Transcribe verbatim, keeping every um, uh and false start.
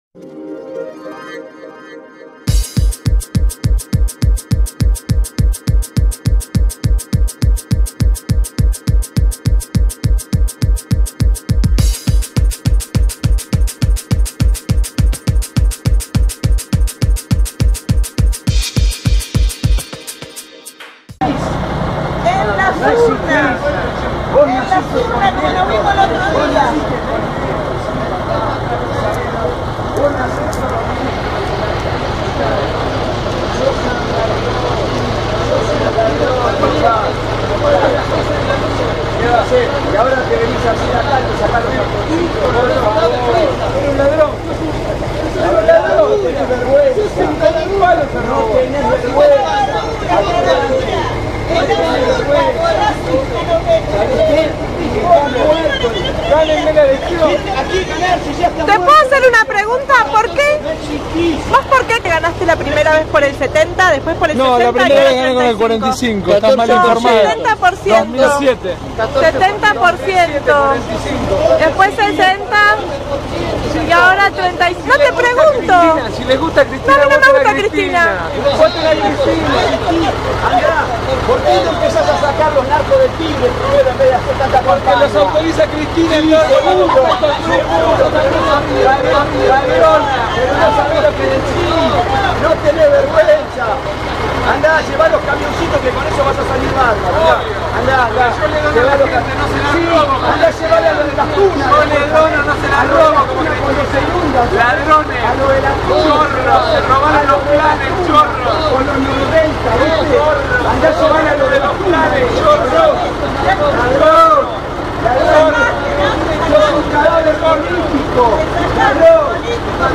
Y ahora te venís a hacer acá y sacar los zapatillos. Eres un ladrón. Eres un ladrón. No tenés vergüenza. No tenés vergüenza. No tenés vergüenza. ¿Sabes qué? Estás muerto. Gánenme la elección. Aquí ganar si ya está muerto. ¿Te puedo hacer una pregunta? ¿Por qué? ¿Vos por qué te ganaste la primera vez por el setenta, después por el no, sesenta? No, la primera vez gané con el cuarenta y cinco, estás mal informado. setenta por ciento. dos mil siete. setenta por ciento. Después sesenta. Y ahora treinta y cinco. No te pregunto. Si les gusta Cristina, no, no me gusta Cristina. Voten a Cristina. Andá, ¿por qué no empezás a sacar los narcos del Tigre primero en vez de hacer tanta campaña? Porque los autoriza Cristina en todo el mundo. Ladrón, pero no sabés lo que decís. No tenés vergüenza. Andá, llevá los camioncitos que con eso vas a salir bárbaro. Andá, andá. Llevá los camioncitos. Sí, andá, llevale a lo de las tunas. Yo le dono, no se la robo, como que cuando se inunda. Ladrones. A lo de las tunas. Chorros, se robaron los planes, chorros. Con los noventa, ¿viste? Andá, llevale a lo de los planes, chorros. Ladrón. Ladrón. Sos un cadáver político. Ladrón.